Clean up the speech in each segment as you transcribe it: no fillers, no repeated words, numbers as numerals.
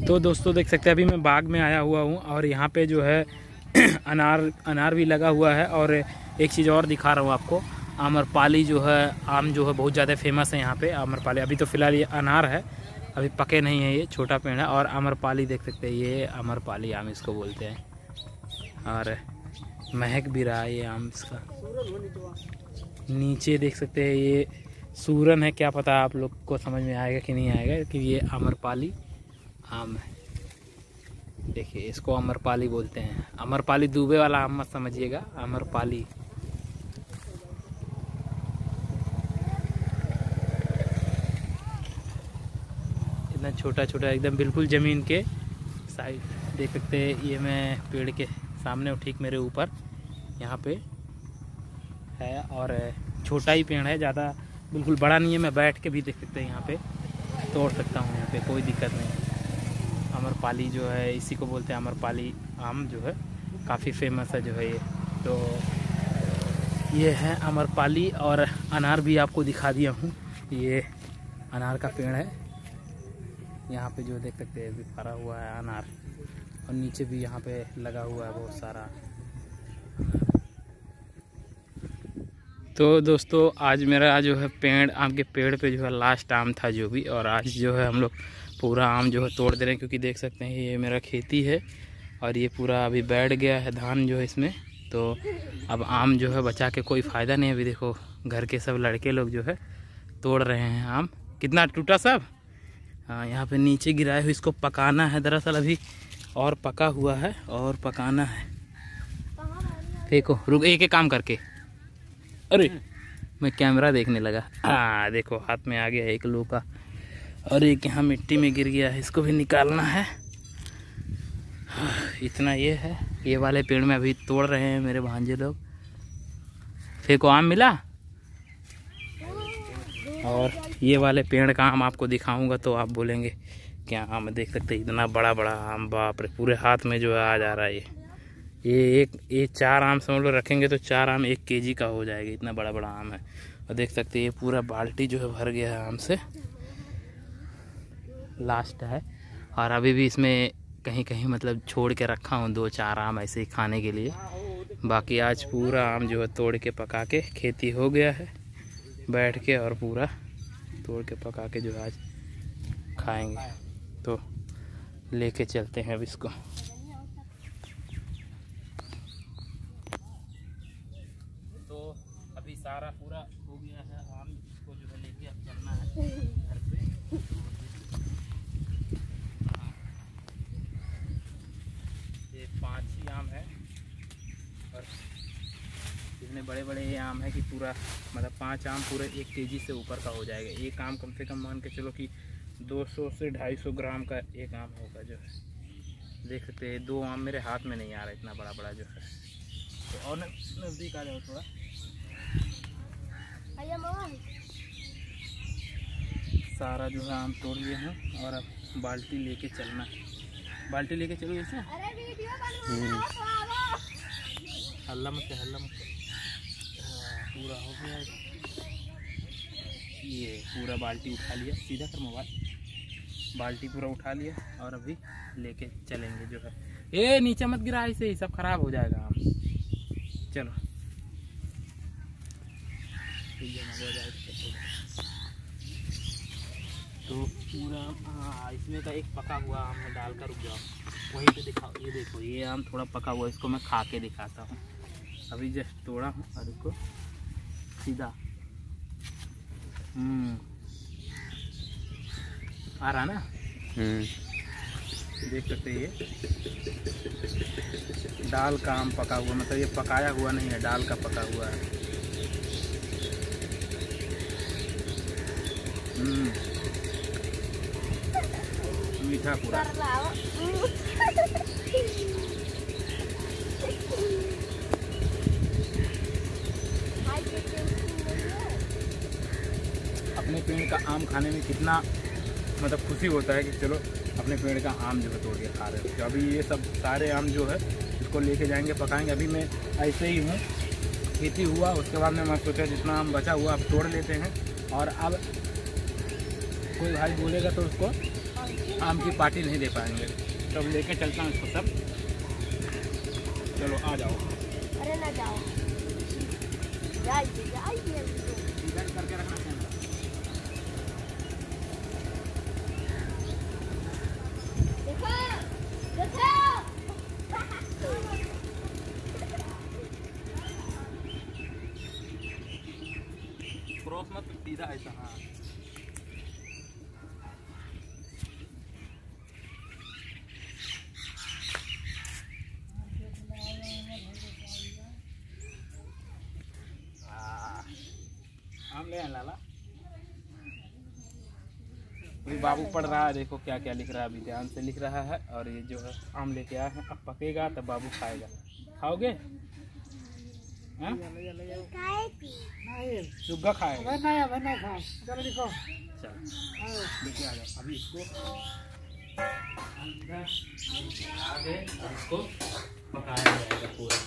तो दोस्तों देख सकते हैं अभी मैं बाग में आया हुआ हूँ और यहाँ पे जो है अनार भी लगा हुआ है। और एक चीज़ और दिखा रहा हूँ आपको, आम्रपाली जो है आम जो है बहुत ज़्यादा फेमस है यहाँ पे। आम्रपाली अभी तो फ़िलहाल ये अनार है, अभी पके नहीं है, ये छोटा पेड़ है। और आम्रपाली देख सकते हैं, ये आम्रपाली आम इसको बोलते हैं और महक भी रहा है ये आम इसका। नीचे देख सकते हैं ये सूरन है, क्या पता आप लोग को समझ में आएगा कि नहीं आएगा कि ये आम्रपाली आम है। देखिए इसको आम्रपाली बोलते हैं। आम्रपाली दूबे वाला आम मत समझिएगा, आम्रपाली। इतना छोटा छोटा एकदम बिल्कुल ज़मीन के साइड देख सकते हैं। ये मैं पेड़ के सामने ठीक मेरे ऊपर यहाँ पे है और छोटा ही पेड़ है, ज़्यादा बिल्कुल बड़ा नहीं है। मैं बैठ के भी देख सकते हैं यहाँ पे तोड़ सकता हूँ, यहाँ पे कोई दिक्कत नहीं। आम्रपाली जो है इसी को बोलते हैं, आम्रपाली आम जो है काफ़ी फेमस है जो है ये। तो ये है आम्रपाली और अनार भी आपको दिखा दिया हूँ। ये अनार का पेड़ है यहाँ पे जो देख सकते हैं, अभी फरा हुआ है अनार। और नीचे भी यहाँ पे लगा हुआ है बहुत सारा। तो दोस्तों आज मेरा जो है पेड़ आम के पेड़ पे जो है लास्ट आम था जो भी, और आज जो है हम लोग पूरा आम जो है तोड़ दे रहे हैं। क्योंकि देख सकते हैं ये मेरा खेती है और ये पूरा अभी बैठ गया है धान जो है इसमें। तो अब आम जो है बचा के कोई फ़ायदा नहीं है। अभी देखो घर के सब लड़के लोग जो है तोड़ रहे हैं आम। कितना टूटा सब, हाँ यहाँ पे नीचे गिराए हुए, इसको पकाना है दरअसल अभी, और पका हुआ है और पकाना है। देखो रुक, एक एक काम करके, अरे मैं कैमरा देखने लगा। हाँ देखो हाथ में आ गया एक लो का, और एक यहाँ मिट्टी में गिर गया है, इसको भी निकालना है। इतना ये है। ये वाले पेड़ में अभी तोड़ रहे हैं मेरे भांजे लोग। फिर को आम मिला, और ये वाले पेड़ का आम आपको दिखाऊंगा तो आप बोलेंगे क्या आम। देख सकते हैं इतना बड़ा बड़ा आम, बाप रे, पूरे हाथ में जो है आ जा रहा है ये 4 आम समझ लो रखेंगे तो 4 आम 1 केजी का हो जाएगा, इतना बड़ा बड़ा आम है। और देख सकते हैं ये पूरा बाल्टी जो है भर गया है आम से, लास्ट है। और अभी भी इसमें कहीं कहीं मतलब छोड़ के रखा हूँ 2-4 आम ऐसे ही खाने के लिए। बाकी आज पूरा आम जो है तोड़ के पका के खेती हो गया है बैठ के, और पूरा तोड़ के पका के जो है आज खाएंगे। तो लेके चलते हैं अब इसको। तो अभी सारा पूरा हो गया है आम, इसको जो है लेके अब चलना है घर पे। ये 5 ही आम है और इतने बड़े बड़े ये आम है कि पूरा मतलब 5 आम पूरे 1 केजी से ऊपर का हो जाएगा। एक आम कम से कम मान के चलो कि 200 से 250 ग्राम का एक आम होगा जो है। देख सकते हैं 2 आम मेरे हाथ में नहीं आ रहा, इतना बड़ा बड़ा जो है। तो और नज़दीक आ जाओ थोड़ा। सारा जो है आम तोड़ लिए हैं और अब बाल्टी लेके चलना है। बाल्टी लेके चलो ऐसे, हल्ला मत हल्ला मत। पूरा हो गया, ये पूरा बाल्टी उठा लिया, सीधा कर मोबाइल, बाल्टी पूरा उठा लिया और अभी लेके चलेंगे जो है। ए नीचे मत गिरा, ऐसे ही सब खराब हो जाएगा आम। चलो तो पूरा हाँ इसमें का एक पका हुआ आम में डाल कर रुक जाओ, वहीं पे दिखाओ। ये देखो ये आम थोड़ा पका हुआ, इसको मैं खा के दिखाता हूँ। अभी जस्ट तोड़ा हूँ और इसको सीधा आ रहा ना। देख सकते हैं ये दाल का आम पका हुआ, मतलब ये पकाया हुआ नहीं है, दाल का पका हुआ है। मीठा पूरा। अपने पेड़ का आम खाने में कितना मतलब खुशी होता है कि चलो अपने पेड़ का आम जो है तोड़ के खा रहे हो। तो अभी ये सब सारे आम जो है इसको लेके जाएंगे पकाएंगे। अभी मैं ऐसे ही हूँ, खेती हुआ उसके बाद में मैं सोचा जितना आम बचा हुआ अब तोड़ लेते हैं। और अब कोई भाई बोलेगा तो उसको आम की पार्टी नहीं दे पाएंगे। तो अब लेके चलता हूँ इसको सब। चलो आ जाओ। अरे ना जाओ, जाइए करके रखना चाहिए। क्रॉस मत, सीधा ऐसा। हाँ आम ले लाला। अभी बाबू पढ़ रहा है, देखो क्या क्या लिख रहा है, अभी ध्यान से लिख रहा है। और ये जो है आम लेके आया है, अब पकेगा तब बाबू खाएगा। खाओगे? सुग्गा खाएगा। चलो लिखो। चलो लेके आ जाओ अभी इसको। आगे इसको पकाया जाएगा पूरा।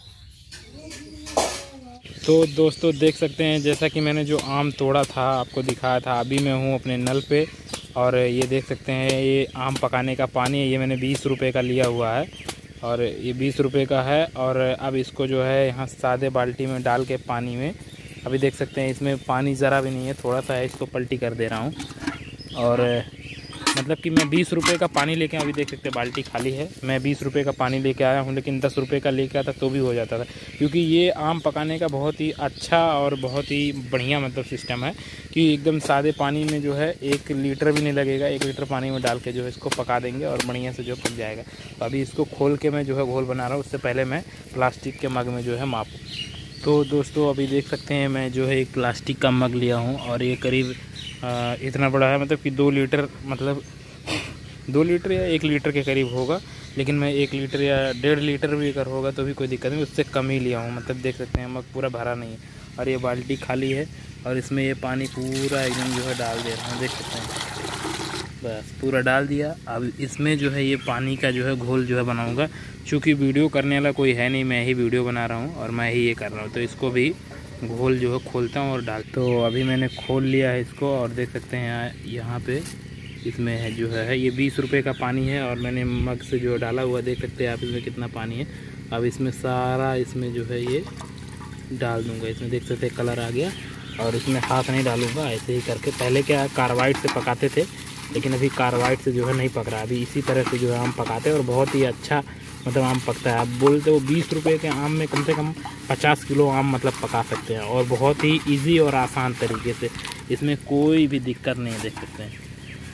तो दोस्तों देख सकते हैं, जैसा कि मैंने जो आम तोड़ा था आपको दिखाया था, अभी मैं हूँ अपने नल पे। और ये देख सकते हैं, ये आम पकाने का पानी है, ये मैंने 20 रुपये का लिया हुआ है। और ये 20 रुपये का है। और अब इसको जो है यहाँ सादे बाल्टी में डाल के पानी में, अभी देख सकते हैं इसमें पानी ज़रा भी नहीं है, थोड़ा सा है, इसको पलटी कर दे रहा हूँ। और मतलब कि मैं 20 रुपये का पानी लेके, अभी देख सकते हैं बाल्टी खाली है, मैं 20 रुपये का पानी लेके आया हूँ, लेकिन 10 रुपये का लेके आता तो भी हो जाता था। क्योंकि ये आम पकाने का बहुत ही अच्छा और बहुत ही बढ़िया मतलब सिस्टम है कि एकदम सादे पानी में जो है 1 लीटर भी नहीं लगेगा, 1 लीटर पानी में डाल के जो है इसको पका देंगे और बढ़िया से जो पक जाएगा। तो अभी इसको खोल के मैं जो है घोल बना रहा हूँ, उससे पहले मैं प्लास्टिक के मग में जो है माप। तो दोस्तों अभी देख सकते हैं, मैं जो है एक प्लास्टिक का मग लिया हूँ और ये करीब इतना बड़ा है, मतलब कि 2 लीटर, मतलब 2 लीटर या 1 लीटर के करीब होगा। लेकिन मैं 1 लीटर या 1.5 लीटर भी अगर होगा तो भी कोई दिक्कत नहीं, उससे कम ही लिया हूँ। मतलब देख सकते हैं मग पूरा भरा नहीं है और ये बाल्टी खाली है। और इसमें ये पानी पूरा एकदम जो है डाल दे रहा हूँ, देख सकते हैं, बस पूरा डाल दिया। अब इसमें जो है ये पानी का जो है घोल जो है बनाऊँगा। चूँकि वीडियो करने वाला कोई है नहीं, मैं ही वीडियो बना रहा हूँ और मैं ही ये कर रहा हूँ, तो इसको भी घोल जो है खोलता हूँ और डाल। तो अभी मैंने खोल लिया है इसको और देख सकते हैं यहाँ पे इसमें है जो है ये 20 रुपये का पानी है और मैंने मग से जो डाला हुआ, देख सकते हैं आप इसमें कितना पानी है। अब इसमें सारा इसमें जो है ये डाल दूँगा। इसमें देख सकते हैं कलर आ गया और इसमें हाथ नहीं डालूँगा, ऐसे ही करके। पहले क्या कार्बाइड से पकाते थे, लेकिन अभी कार्बाइड से जो है नहीं पक रहा, अभी इसी तरह से जो है आम पकाते हैं और बहुत ही अच्छा मतलब आम पकता है। आप बोलते हो 20 रुपये के आम में कम से कम 50 किलो आम मतलब पका सकते हैं और बहुत ही इजी और आसान तरीके से, इसमें कोई भी दिक्कत नहीं है, देख सकते हैं।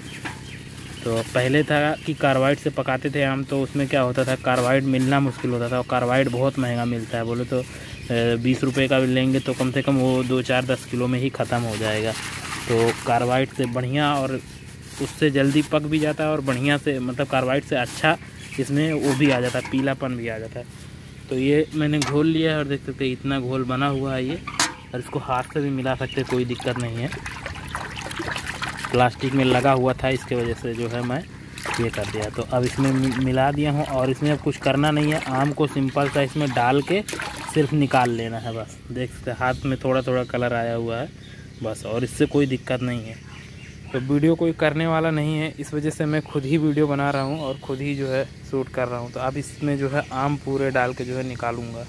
तो पहले था कि कार्बाइड से पकाते थे आम, तो उसमें क्या होता था, कार्बाइड मिलना मुश्किल होता था और कार्बाइड बहुत महंगा मिलता है। बोले तो 20 रुपये का भी लेंगे तो कम से कम वो 2-4-10 किलो में ही ख़त्म हो जाएगा। तो कार्बाइड से बढ़िया और उससे जल्दी पक भी जाता है और बढ़िया से मतलब कार्बाइड से अच्छा इसमें वो भी आ जाता है, पीलापन भी आ जाता है। तो ये मैंने घोल लिया है और देख सकते हैं इतना घोल बना हुआ है ये, और इसको हाथ से भी मिला सकते, कोई दिक्कत नहीं है। प्लास्टिक में लगा हुआ था, इसके वजह से जो है मैं ये कर दिया। तो अब इसमें मिला दिया हूँ और इसमें अब कुछ करना नहीं है, आम को सिंपल सा इसमें डाल के सिर्फ निकाल लेना है बस। देख सकते हाथ में थोड़ा थोड़ा कलर आया हुआ है बस, और इससे कोई दिक्कत नहीं है। तो वीडियो कोई करने वाला नहीं है, इस वजह से मैं खुद ही वीडियो बना रहा हूँ और खुद ही जो है शूट कर रहा हूँ। तो अब इसमें जो है आम पूरे डाल के जो है निकालूँगा।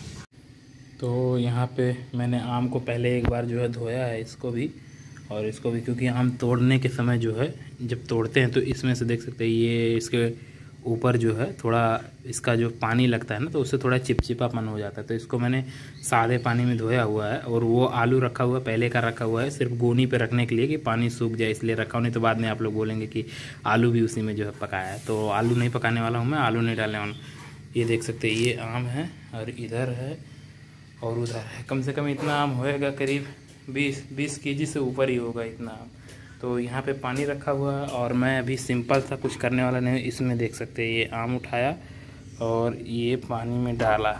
तो यहाँ पे मैंने आम को पहले एक बार जो है धोया है इसको भी और इसको भी, क्योंकि आम तोड़ने के समय जो है जब तोड़ते हैं तो इसमें से देख सकते हैं ये इसके ऊपर जो है थोड़ा इसका जो पानी लगता है ना, तो उससे थोड़ा चिपचिपापन हो जाता है। तो इसको मैंने सादे पानी में धोया हुआ है और वो आलू रखा हुआ है, पहले का रखा हुआ है, सिर्फ गोनी पे रखने के लिए कि पानी सूख जाए इसलिए रखा हूँ, नहीं तो बाद में आप लोग बोलेंगे कि आलू भी उसी में जो है पकाया है। तो आलू नहीं पकाने वाला हूँ मैं, आलू नहीं डालने वाला हूँ। ये देख सकते हैं ये आम है और इधर है और उधर है, कम से कम इतना आम होएगा, करीब 20 केजी से ऊपर ही होगा इतना आम। तो यहाँ पे पानी रखा हुआ है और मैं अभी सिंपल सा कुछ करने वाला नहीं। इसमें देख सकते हैं ये आम उठाया और ये पानी में डाला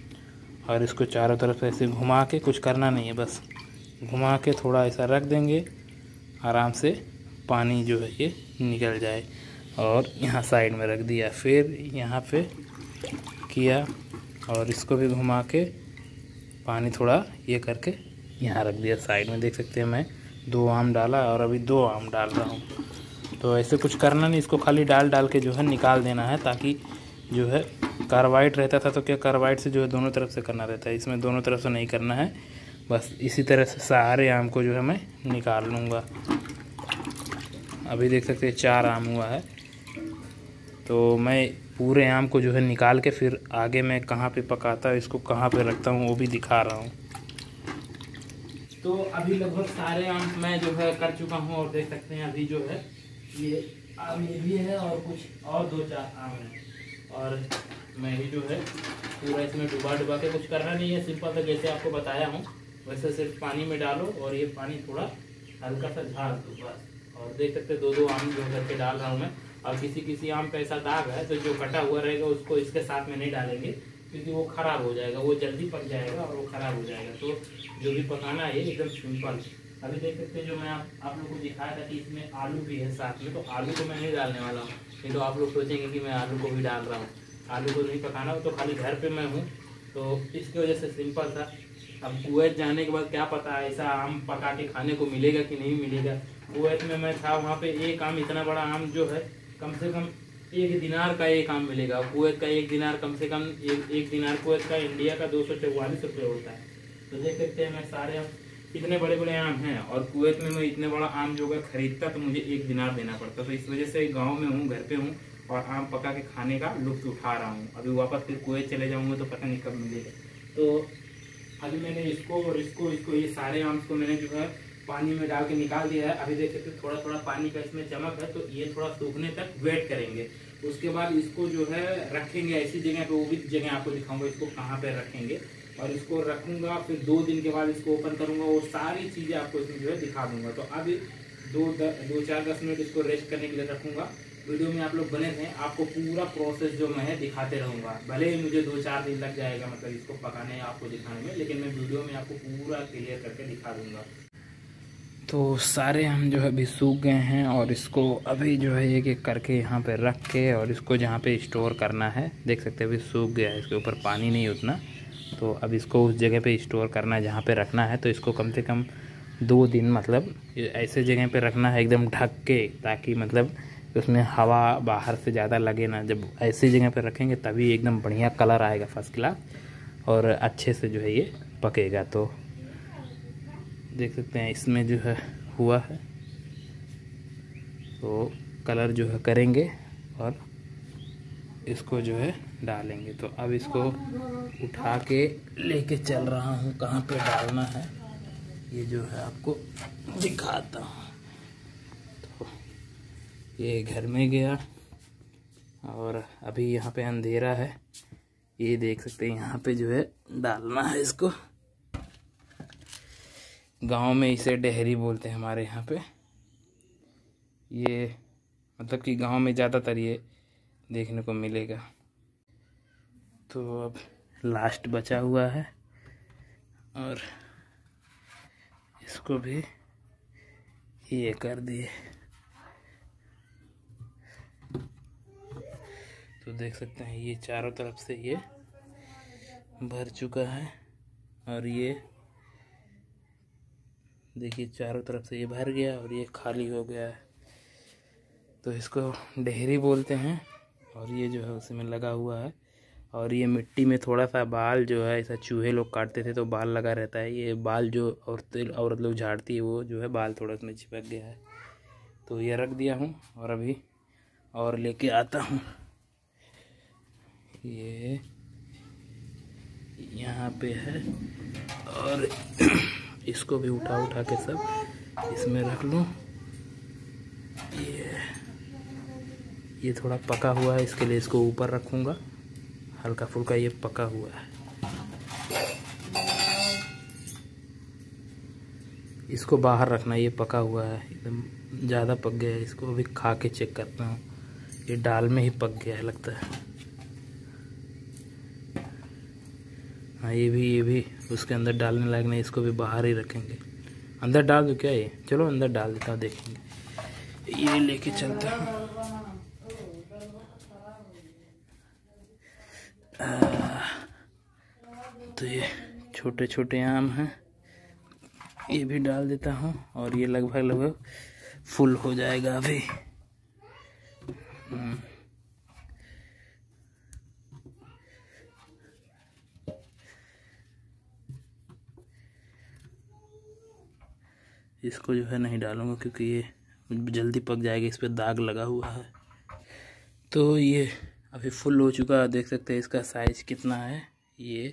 और इसको चारों तरफ ऐसे घुमा के, कुछ करना नहीं है, बस घुमा के थोड़ा ऐसा रख देंगे, आराम से पानी जो है ये निकल जाए। और यहाँ साइड में रख दिया, फिर यहाँ पे किया और इसको भी घुमा के पानी थोड़ा ये करके यहाँ रख दिया साइड में। देख सकते हैं मैं 2 आम डाला और अभी 2 आम डाल रहा हूँ। तो ऐसे कुछ करना नहीं, इसको खाली डाल के जो है निकाल देना है, ताकि जो है कार्बाइड रहता था तो क्या कार्बाइड से जो है दोनों तरफ से करना रहता है, इसमें दोनों तरफ से नहीं करना है। बस इसी तरह से सारे आम को जो है मैं निकाल लूँगा। अभी देख सकते हैं 4 आम हुआ है, तो मैं पूरे आम को जो है निकाल के फिर आगे मैं कहाँ पे पकाता हूँ, इसको कहाँ पे रखता हूँ वो भी दिखा रहा हूँ। तो अभी लगभग सारे आम मैं जो है कर चुका हूँ, और देख सकते हैं अभी जो है ये आम ये भी है और कुछ और 2-4 आम है, और मैं ही जो है पूरा इसमें डुबा के, कुछ करना नहीं है, सिंपल सा जैसे आपको बताया हूँ वैसे सिर्फ पानी में डालो और ये पानी थोड़ा हल्का सा झाड़ दो बस। और देख सकते 2-2 आम जो करके डाल रहा हूँ मैं। और किसी आम पे ऐसा दाग है तो जो कटा हुआ रहेगा उसको इसके साथ में नहीं डालेंगे, क्योंकि वो ख़राब हो जाएगा, वो जल्दी पक जाएगा और वो ख़राब हो जाएगा। तो जो भी पकाना है एकदम सिंपल। अभी देख सकते हैं जो मैं आप लोगों को दिखाया था कि इसमें आलू भी है साथ में, तो आलू को मैं नहीं डालने वाला हूँ, नहीं तो आप लोग सोचेंगे कि मैं आलू को भी डाल रहा हूँ। आलू को नहीं पकाना हो, तो खाली घर पे मैं हूँ तो इसकी वजह से सिंपल था। अब कुवैत जाने के बाद क्या पता ऐसा आम पका के खाने को मिलेगा कि नहीं मिलेगा। कुवैत में मैं था, वहाँ पे एक आम, इतना बड़ा आम जो है कम से कम 1 दिनार का एक आम मिलेगा। कुवैत का 1 दिनार कम से कम एक दिनार कुवैत का इंडिया का 244 रुपये होता है। तो देख सकते हैं मैं सारे आम, इतने बड़े बड़े आम हैं, और कुवैत में मैं इतने बड़ा आम जो है खरीदता तो मुझे 1 दिनार देना पड़ता। तो इस वजह से गाँव में हूँ, घर पे हूँ और आम पका के खाने का लुत्फ उठा रहा हूँ। अभी वापस फिर कुवैत चले जाऊँगा तो पता नहीं कब मिलेगा। तो अभी मैंने इसको और इसको ये सारे आम को मैंने जो है पानी में डाल के निकाल दिया है। अभी देख सकते थोड़ा थोड़ा पानी का इसमें चमक है, तो ये थोड़ा सूखने तक वेट करेंगे। उसके बाद इसको जो है रखेंगे ऐसी जगह पे, वो भी जगह आपको दिखाऊंगा इसको कहाँ पे रखेंगे। और इसको रखूंगा, फिर 2 दिन के बाद इसको ओपन करूंगा, वो सारी चीज़ें आपको इसमें जो है दिखा दूंगा। तो अभी 2-4-10 मिनट इसको रेस्ट करने के लिए रखूंगा। वीडियो में आप लोग बने थे, आपको पूरा प्रोसेस जो मैं दिखाते रहूँगा। भले ही मुझे 2-4 दिन लग जाएगा मतलब इसको पकाने आपको दिखाने में, लेकिन मैं वीडियो में आपको पूरा क्लियर करके दिखा दूँगा। तो सारे हम जो है अभी सूख गए हैं, और इसको अभी जो है एक करके यहाँ पे रख के, और इसको जहाँ पे स्टोर करना है, देख सकते हैं अभी सूख गया है, इसके ऊपर पानी नहीं उतना। तो अब इसको उस जगह पे स्टोर करना है जहाँ पे रखना है। तो इसको कम से कम 2 दिन मतलब ऐसे जगह पे रखना है एकदम ढक के, ताकि मतलब उसमें हवा बाहर से ज़्यादा लगे ना। जब ऐसी जगह पे रखेंगे तभी एकदम बढ़िया कलर आएगा फर्स्ट क्लास, और अच्छे से जो है ये पकेगा। तो देख सकते हैं इसमें जो है हुआ है, तो कलर जो है करेंगे और इसको जो है डालेंगे। तो अब इसको उठा के लेके चल रहा हूँ, कहाँ पे डालना है ये जो है आपको दिखाता हूँ। तो ये घर में गया, और अभी यहाँ पे अंधेरा है, ये देख सकते हैं यहाँ पे जो है डालना है इसको। गांव में इसे डेहरी बोलते हैं हमारे यहाँ पे। ये मतलब कि गांव में ज़्यादातर ये देखने को मिलेगा। तो अब लास्ट बचा हुआ है, और इसको भी ये कर दिए। तो देख सकते हैं ये चारों तरफ से ये भर चुका है, और ये देखिए चारों तरफ से ये भर गया और ये खाली हो गया है। तो इसको डेहरी बोलते हैं, और ये जो है उसमें लगा हुआ है। और ये मिट्टी में थोड़ा सा बाल जो है, ऐसा चूहे लोग काटते थे तो बाल लगा रहता है, ये बाल जो औरत लोग झाड़ती है वो जो है बाल थोड़ा उसमें चिपक गया है। तो ये रख दिया हूँ, और अभी और लेके आता हूँ। ये यहाँ पे है, और इसको भी उठा के सब इसमें रख लूँ। ये थोड़ा पका हुआ है, इसके लिए इसको ऊपर रखूँगा, हल्का फुल्का ये पका हुआ है। इसको बाहर रखना, ये पका हुआ है एकदम ज़्यादा पक गया है। इसको अभी खा के चेक करता हूँ, ये दाल में ही पक गया है लगता है। हाँ ये भी उसके अंदर डालने लायक नहीं, इसको भी बाहर ही रखेंगे। अंदर डाल दो क्या ये? चलो अंदर डाल देता हूँ, देखेंगे। ये लेके चलता हूँ। तो ये छोटे छोटे आम हैं, ये भी डाल देता हूँ, और ये लगभग फुल हो जाएगा अभी। इसको जो है नहीं डालूंगा क्योंकि ये जल्दी पक जाएगा, इस पर दाग लगा हुआ है। तो ये अभी फुल हो चुका है, देख सकते हैं इसका साइज कितना है। ये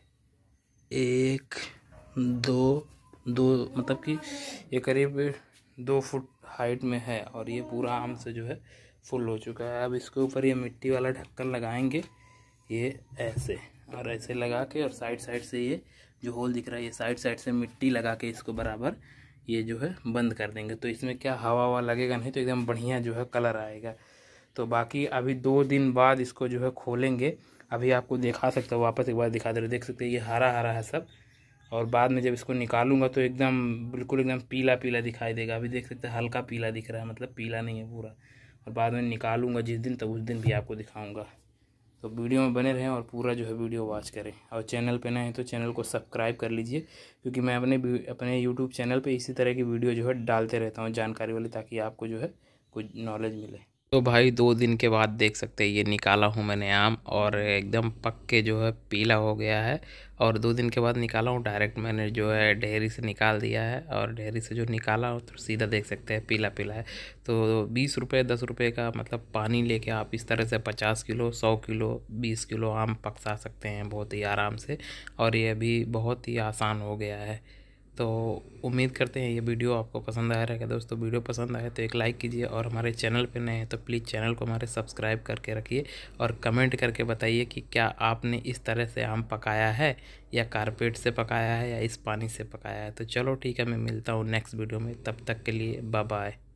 1 2 2 मतलब कि ये करीब 2 फुट हाइट में है और ये पूरा आम से जो है फुल हो चुका है। अब इसके ऊपर ये मिट्टी वाला ढक्कन लगाएंगे, ये ऐसे और ऐसे लगा के, और साइड साइड से ये जो होल दिख रहा है ये साइड साइड से मिट्टी लगा के इसको बराबर ये जो है बंद कर देंगे। तो इसमें क्या हवा लगेगा नहीं, तो एकदम बढ़िया जो है कलर आएगा। तो बाकी अभी 2 दिन बाद इसको जो है खोलेंगे। अभी आपको दिखा सकता हूँ, वापस एक बार दिखा दे रहे, देख सकते हैं ये हरा हरा है सब, और बाद में जब इसको निकालूंगा तो एकदम बिल्कुल एकदम पीला पीला दिखाई देगा। अभी देख सकते हैं हल्का पीला दिख रहा है, मतलब पीला नहीं है पूरा। और बाद में निकालूंगा जिस दिन, तो उस दिन भी आपको दिखाऊंगा। तो वीडियो में बने रहें और पूरा जो है वीडियो वॉच करें। और चैनल पे नए हैं तो चैनल को सब्सक्राइब कर लीजिए, क्योंकि मैं अपने यूट्यूब चैनल पे इसी तरह की वीडियो जो है डालते रहता हूँ जानकारी वाली, ताकि आपको जो है कुछ नॉलेज मिले। तो भाई 2 दिन के बाद देख सकते हैं ये निकाला हूँ मैंने आम, और एकदम पक के जो है पीला हो गया है। और 2 दिन के बाद निकाला हूँ, डायरेक्ट मैंने जो है ढेरी से निकाल दिया है, और ढेरी से जो निकाला हो तो सीधा देख सकते हैं पीला पीला है। तो 20 रुपये 10 रुपये का मतलब पानी लेके आप इस तरह से 50 किलो 100 किलो 20 किलो आम पका सकते हैं बहुत ही आराम से। और ये अभी बहुत ही आसान हो गया है। तो उम्मीद करते हैं ये वीडियो आपको पसंद आया रहेगा। दोस्तों वीडियो पसंद आए तो एक लाइक कीजिए, और हमारे चैनल पे नए हैं तो प्लीज़ चैनल को हमारे सब्सक्राइब करके रखिए, और कमेंट करके बताइए कि क्या आपने इस तरह से आम पकाया है, या कारपेट से पकाया है, या इस पानी से पकाया है। तो चलो ठीक है, मैं मिलता हूँ नेक्स्ट वीडियो में, तब तक के लिए बाय बाय।